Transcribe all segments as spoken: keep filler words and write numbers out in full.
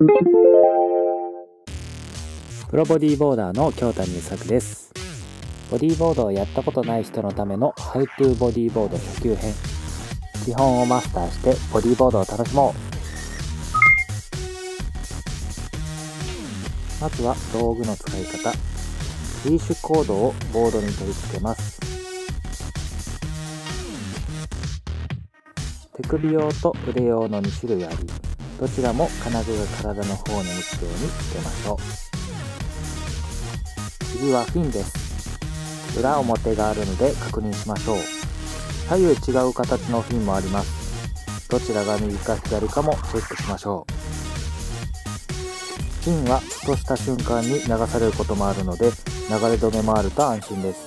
プロボディーボーダーの京谷優作です。ボディーボードをやったことない人のための How to ボディーボード初級編。基本をマスターしてボディーボードを楽しもう。まずは道具の使い方。リーシュコードをボードに取り付けます。手首用と腕用のに種類あり、どちらも金具が体の方に向くようにつけましょう。次はフィンです。裏表があるので確認しましょう。左右違う形のフィンもあります。どちらが右か左かもチェックしましょう。フィンはふとした瞬間に流されることもあるので、流れ止めもあると安心です。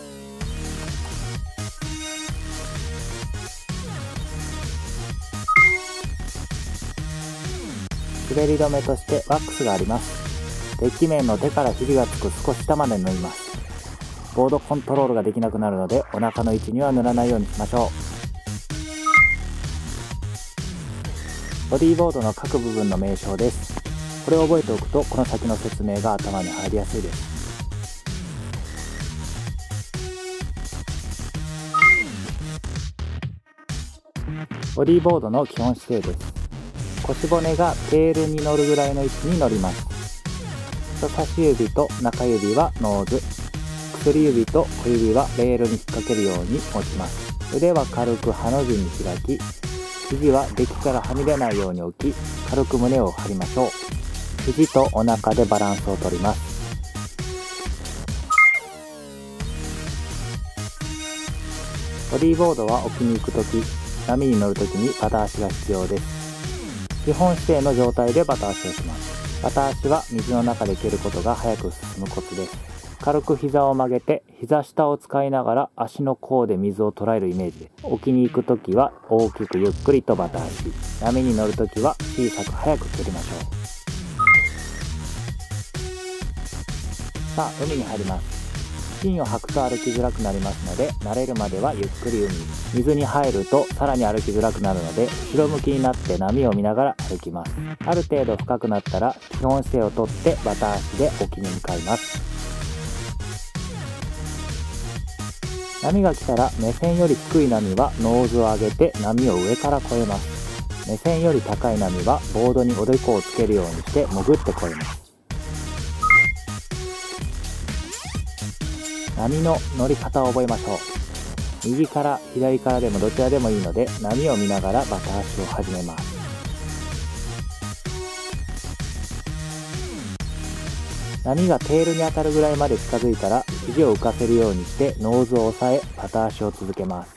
滑り止めとしてワックスがあります。デッキ面の手から肘がつく少し下まで塗ります。ボードコントロールができなくなるので、お腹の位置には塗らないようにしましょう。ボディーボードの各部分の名称です。これを覚えておくと、この先の説明が頭に入りやすいです。ボディーボードの基本姿勢です。腰骨がテールに乗るぐらいの位置に乗ります。人差し指と中指はノーズ、薬指と小指はレールに引っ掛けるように持ちます。腕は軽くハの字に開き、肘はデッキからはみ出ないように置き、軽く胸を張りましょう。肘とお腹でバランスをとります。ボディーボードは沖に行くとき、波に乗るときにバタ足が必要です。基本姿勢の状態でバタ足をします。バタ足は水の中で蹴ることが早く進むコツです。軽く膝を曲げて、膝下を使いながら足の甲で水を捉えるイメージで、沖に行くときは大きくゆっくりとバタ足、波に乗るときは小さく早く蹴りましょう。さあ、海に入ります。フィンを履くと歩きづらくなりますので、慣れるまではゆっくり海に。水に入るとさらに歩きづらくなるので、後ろ向きになって波を見ながら歩きます。ある程度深くなったら基本姿勢をとってバタ足で沖に向かいます。波が来たら、目線より低い波はノーズを上げて波を上から越えます。目線より高い波はボードにおでこをつけるようにして潜って越えます。波の乗り方を覚えましょう。右から左からでもどちらでもいいので、波を見ながらバタ足を始めます。波がテールに当たるぐらいまで近づいたら、肘を浮かせるようにしてノーズを押さえ、バタ足を続けます。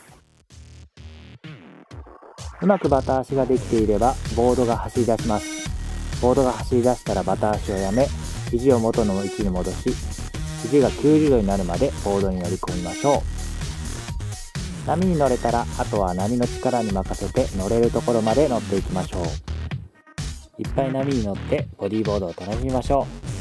うまくバタ足ができていれば、ボードが走り出します。ボードが走り出したらバタ足をやめ、肘を元の位置に戻し、肘がきゅうじゅうどになるまでボードに乗り込みましょう。波に乗れたら、あとは波の力に任せて乗れるところまで乗っていきましょう。いっぱい波に乗ってボディーボードを楽しみましょう。